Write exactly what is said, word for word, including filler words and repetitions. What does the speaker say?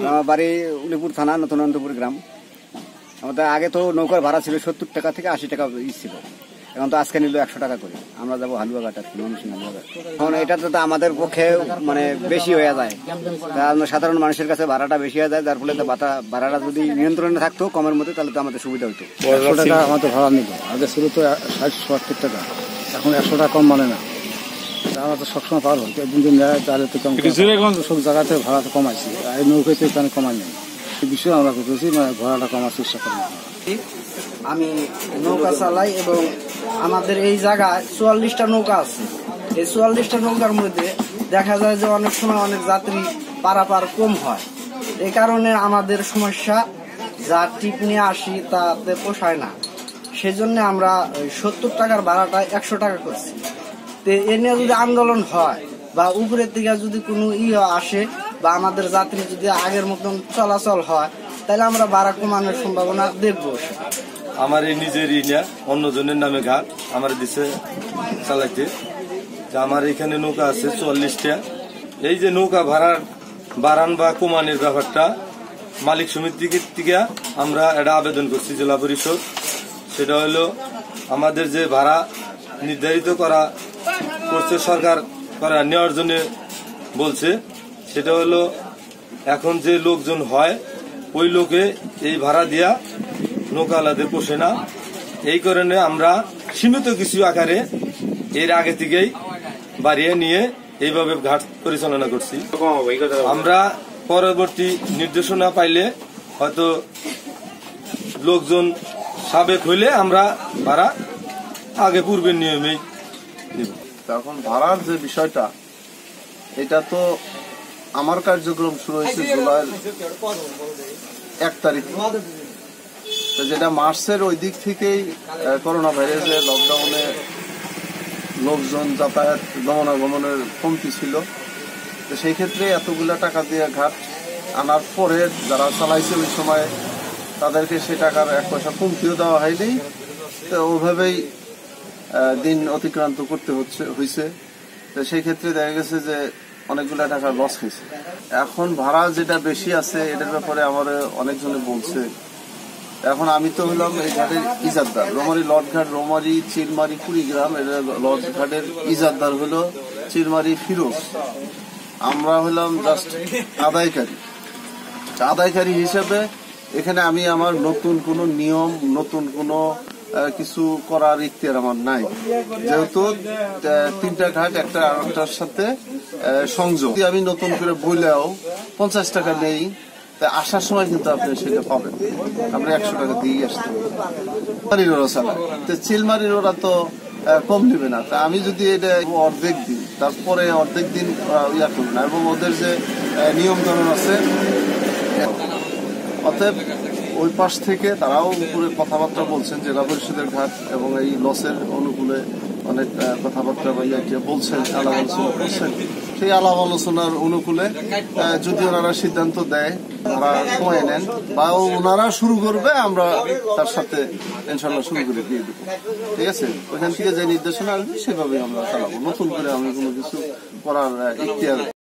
আমার বাড়ি উলিপুর থানা নতুন অনন্তপুর গ্রাম। আমাদের আগে তো নৌকার ভাড়া ছিল সত্তর টাকা থেকে আশি টাকা ছিল, এখন তো আজকে নিল একশো টাকা করে। আমরা যাবো হালুয়াঘাট আর কি, হালুয়াঘাট। এখন এটা তো আমাদের পক্ষে মানে বেশি হয়ে যায়, সাধারণ মানুষের কাছে ভাড়াটা বেশি হয়ে যায়, যার ফলে ভাড়াটা যদি নিয়ন্ত্রণে থাকতো কমের মধ্যে তাহলে তো আমাদের সুবিধা হতো। একশো টাকা আমাদের ভাড়া নিল, আগে ছিল তো ষাট সত্তর টাকা, এখন একশো টাকা কম মানে না। আমরা তো সবসময় পার হতো, একদিন দিন নেয় তাহলে তো কম, সব জায়গাতে ভাড়া তো কমাইছি, এই নৌকাতে এখানে কমাই নেই। এই বিষয়ে আমরা করতেছি মানে ভাড়াটা কমার চেষ্টা করি। আমি নৌকা চালাই এবং আমাদের এই জায়গায় চুয়াল্লিশটা নৌকা আছে। এই চুয়াল্লিশটা নৌকার মধ্যে দেখা যায় যে অনেক সময় অনেক যাত্রী পারাপার কম হয়। এই কারণে আমাদের সমস্যা, যা টিপ নিয়ে আসি তাতে পোষায় না। সেই জন্য আমরা সত্তর টাকার ভাড়াটা একশো টাকা করছি। তো এ নিয়ে যদি আন্দোলন হয় বা উপরের দিকে যদি কোনো ইয়ে আসে বা আমাদের যাত্রী যদি আগের মতন চলাচল হয়, তাহলে আমরা ভাড়া কমানোর সম্ভাবনা দেখবো। আমার এই নিজের ইনিয়া অন্যজনের নামে ঘাট আমার দিছে চালাইতে, আমার এখানে নৌকা আছে চুয়াল্লিশটা। এই যে নৌকা ভাড়ার বাড়ান বা কমানোর ব্যাপারটা মালিক সমিতির থেকে আমরা একটা আবেদন করছি জেলা পরিষদ। সেটা হলো আমাদের যে ভাড়া নির্ধারিত করা করছে সরকার করা নেওয়ার জন্য বলছে, সেটা হলো এখন যে লোকজন হয় ওই লোকে এই ভাড়া দিয়া নৌকা আলাদের পোষে না। এই কারণে আমরা সীমিত কিছু আকারে এর আগে থেকেই বাড়িয়ে নিয়ে এইভাবে ঘাট পরিচালনা করছি। আমরা পরবর্তী নির্দেশনা পাইলে হয়তো লোকজন সাবেক হইলে আমরা ভাড়া আগে পূর্বের নিয়মেই দিব। এখন ভাড়ার যে বিষয়টা, এটা তো আমার কার্যক্রম শুরু হয়েছে জুলাইয়ের এক তারিখ, যেটা মার্চের ওই দিক থেকেই করোনা ভাইরাসের লকডাউনে লোকজন যাতায়াত গমনাগমনের কমতি ছিল। তো সেই ক্ষেত্রে এতগুলা টাকা দিয়ে ঘাট আনার পরে যারা চালাইছে ওই সময় তাদেরকে সে টাকার এক পয়সা কমতিও দেওয়া হয়নি। তো ওইভাবেই দিন অতিক্রান্ত করতে হচ্ছে হয়েছে। তো সেই ক্ষেত্রে দেখা গেছে যে অনেকগুলা টাকা লস হয়েছে। এখন ভাড়া যেটা বেশি আছে এটার ব্যাপারে আমার অনেকজনে বলছে। এখন আমি তো হলাম এই ঘাটের ইজাদদার, রোমারি লটঘাট, রোমারি চিলমারি কুড়িগ্রাম, এটা লটঘাটের ইজাদদার হলো চিলমারি ফিরোজ। আমরা হলাম জাস্ট আদায়কারী। আদায়কারী হিসেবে এখানে আমি আমার নতুন কোনো নিয়ম, নতুন কোনো কিছু করার ইখতিয়ার আমার নাই, যেহেতু তিনটা ঘাট একটা আরেকটার সাথে সংযোগ। আমি নতুন করে বইলেও পঞ্চাশ টাকা নেই, আসার সময় কিন্তু আপনি সেটা পাবেন, আমরা একশো টাকা দিয়ে আসতে ওরা চালায়। তো চিলমারির ওরা তো কম নেবে না। তা আমি যদি এটা অর্ধেক দিন, তারপরে অর্ধেক দিন ইয়া করবে না, এবং ওদের যে নিয়ম কানুন আছে, অতএব ওই পাশ থেকে তারাও উপরে কথাবার্তা বলছেন জেলা পরিষদের ঘাট এবং এই লসের অনুকূলে অনেক কথাবার্তা বা ইয়াকে বলছেন, আলাপ আলোচনা করছেন। সেই আলাপ আলোচনার অনুকূলে যদি ওনারা সিদ্ধান্ত দেয় তারা কমায় নেন বা ওনারা শুরু করবে, আমরা তার সাথে ইনশাল্লাহ শুরু করে দিয়ে দেবো। ঠিক আছে, ওইখান থেকে যে নির্দেশনা আসবে সেভাবে আমরা চালাবো। নতুন করে আমি কোনো কিছু করার ইখতিয়ার